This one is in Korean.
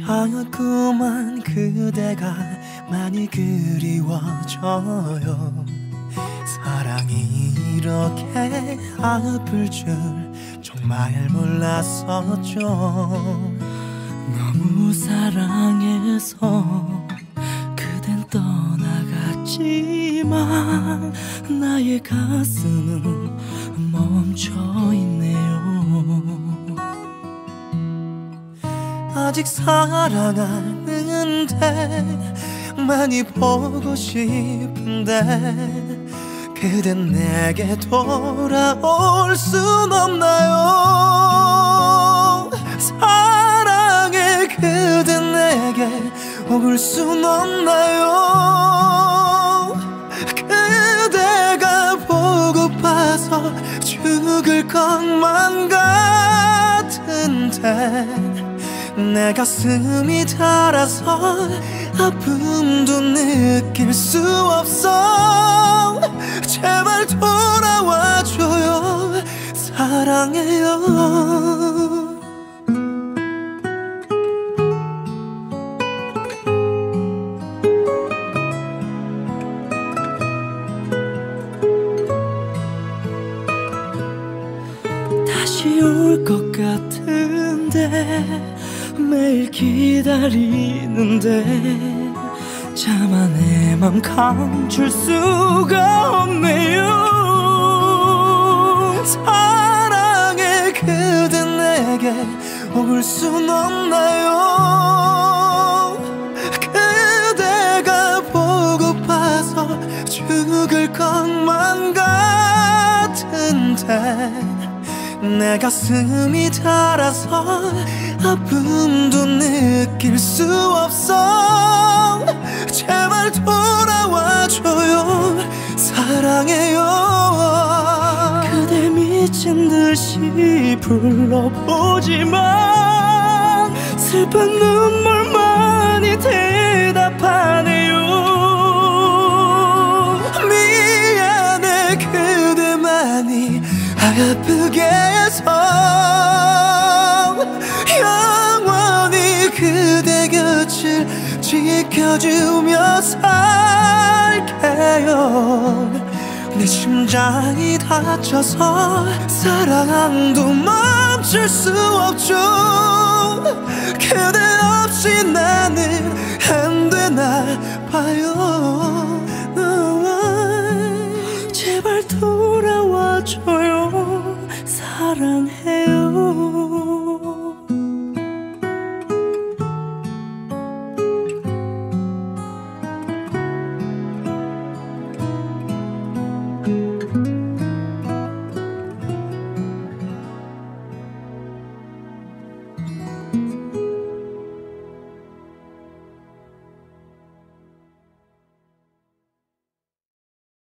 자꾸만 그대가 많이 그리워져요. 사랑이 이렇게 아플 줄 정말 몰랐었죠. 너무 사랑해서 그댄 떠나갔지만 나의 가슴은 멈춰있네요. 아직 사랑하는데 많이 보고 싶은데 그댄 내게 돌아올 순 없나요? 사랑해 그댄 내게 올 순 없나요? 그대가 보고파서 죽을 것만 같은데 내 가슴이 닳아서 아픔도 느낄 수 없어. 제발 돌아와줘요. 사랑해요. 다시 올 것 같은데 매일 기다리는데 차마 내 맘 감출 수가 없네요. 사랑해 그대 내게 올 순 없나요? 그대가 보고파서 죽을 것만 같은데 내 가슴이 닳아서 아픔도 느낄 수 없어. 제발 돌아와줘요. 사랑해요. 그대 미친 듯이 불러보지만 슬픈 눈물만이 대답하네요. 미안해 그대만이 아프게 해서 영원히 그대 곁을 지켜주며 살게요. 내 심장이 다쳐서 사랑도 멈출 수 없죠. 그대 없이 나는 안 되나 봐요. 제발 돌아와줘요. 사랑해.